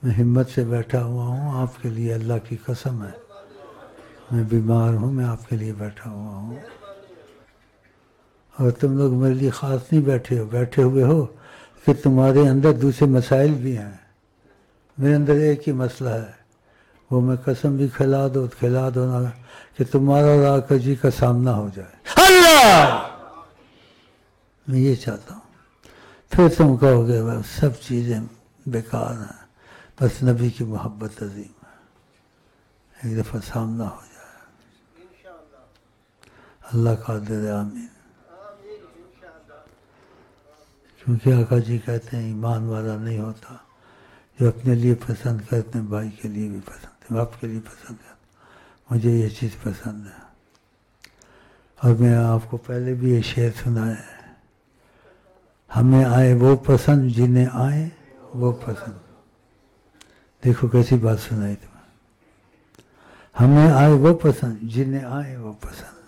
میں ہمت سے بیٹھا ہوا ہوں آپ کے لیے، اللہ کی قسم ہے، میں بیمار ہوں، میں آپ کے لیے بیٹھا ہوا ہوں، اور تم لوگ میرے لیے خاص نہیں بیٹھے ہوئے ہو کہ تمہارے اندر دوسرے مسائل بھی ہیں، میرے اندر ایک ہی مسئلہ ہے، وہ میں قسم بھی کھلا دو نا کہ تمہارا اور آقا جی کا سامنا ہو جائے۔ اللہ، میں یہ چاہتا ہوں، پھر تم کہو گے بس سب چیزیں بیکار ہیں، بس نبی کی محبت عظیم ہے، ایک دفعہ سامنا ہو جائے۔ اللہ قادر ہے، آمین۔ کیونکہ آقا جی کہتے ہیں ایمان والا نہیں ہوتا جو اپنے لیے پسند کرتے ہیں بھائی کے لیے بھی پسند ہے، باپ کے لیے پسند ہے، مجھے یہ چیز پسند ہے۔ اور میں آپ کو پہلے بھی یہ شعر سنایا ہے، ہمیں آئے وہ پسند جنہیں آئے وہ پسند۔ دیکھو کیسی بات سنائی تمہیں، ہمیں آئے وہ پسند جنہیں آئے وہ پسند۔